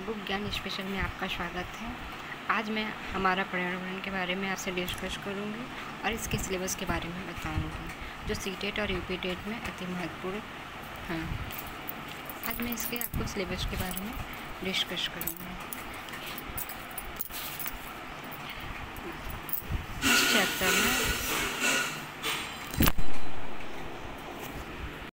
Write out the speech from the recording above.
Book ज्ञान special में आपका स्वागत है। आज मैं हमारा पर्यावरण के बारे में आपसे डिस्कस करूंगी और इसके सिलेबस के बारे में बताऊंगी, जो सीटेट और यूपी टेट में अति महत्वपूर्ण हैं। आज मैं इसके आपको सिलेबस के बारे में डिस्कस करूंगी। इस चैप्टर में